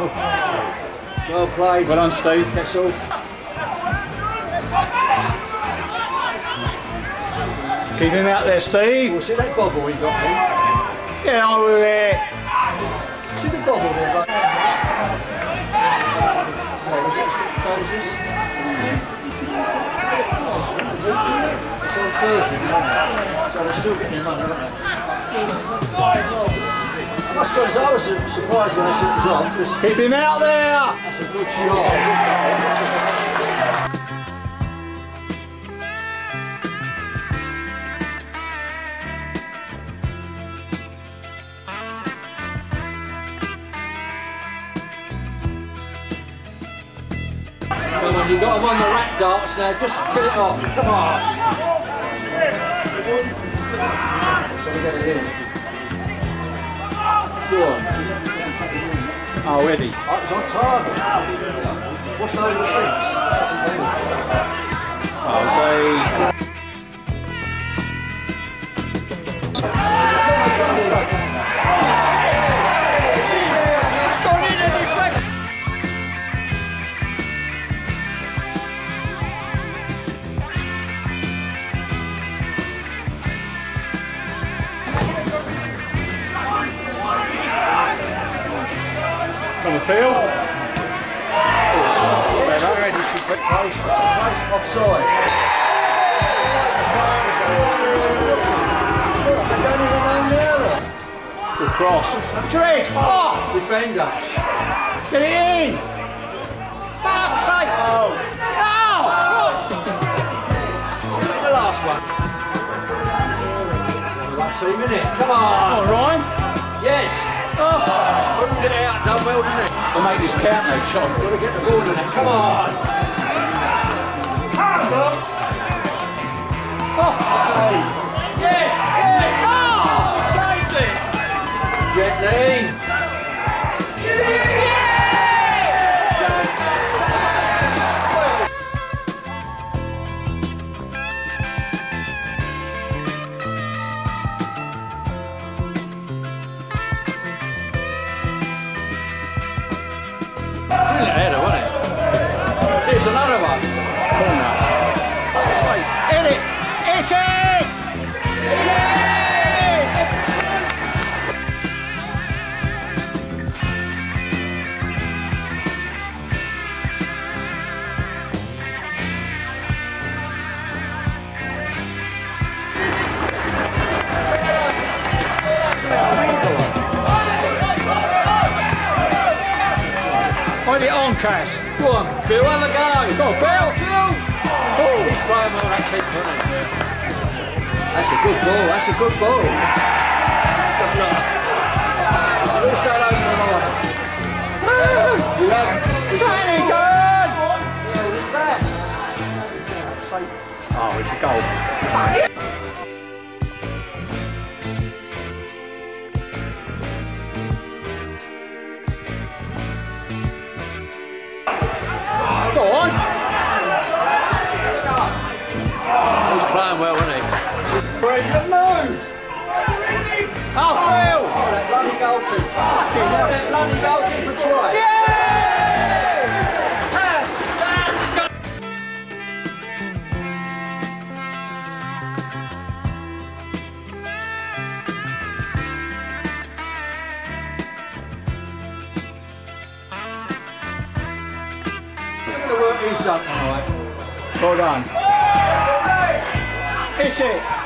Well played. Well done, Steve. That's all. Keep him out there, Steve. Well, see that bobble we got there? Get on with it. See the bobble there, like. So, was it closes? It's on Thursday, isn't it? So they're still getting their money, aren't they? I must be honest, I was surprised when I said it was off, because Keep him out there. that's a good shot. Come on, you've got them on the rack darts now, just get it off, come on. Shall we get it in? Go on. Oh, Eddie. Oh, it's on target. What's over the fence? Oh, they... On the field. Already should put close. Offside. They don't even know now. Good cross. Dredge! Oh! Defenders. Get it in! Fuck's sake! Oh! The last one. Like 2 minutes. Come on. Come on, Ryan. Yes. Oh! Get it out. Done well, didn't it? We'll make this count now, John. Got to get the ball in it. Come on. Oh! Yes. Yes. Oh! Saved it! Gently. Here's another one. Corner. Hit it! Hit it! Yes! Put it on, Cass. Go on, Phil, have a go. Go on, Phil. Phil. Oh, he's playing well, that keeper, isn't he? That's a good ball, that's a good ball. Good luck. Who's that over the line? You have. Really good! Yeah, he's back. Oh, it's a goal. Go on! He's playing well, isn't he? Brilliant move! Oh, Phil! Oh, that bloody goalkeeper. Fucking hell, that bloody goalkeeper twice. Look at the work he's done tonight. Well done. Hit it!